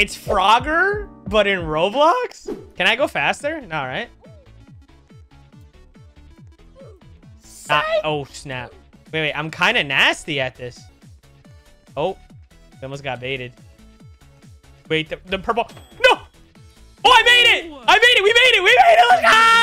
It's Frogger, but in Roblox? Can I go faster? No, right? Oh, snap. Wait. I'm kind of nasty at this. Oh, we almost got baited. Wait, the purple. No! Oh, I made it! I made it! We made it! We made it! Let's go!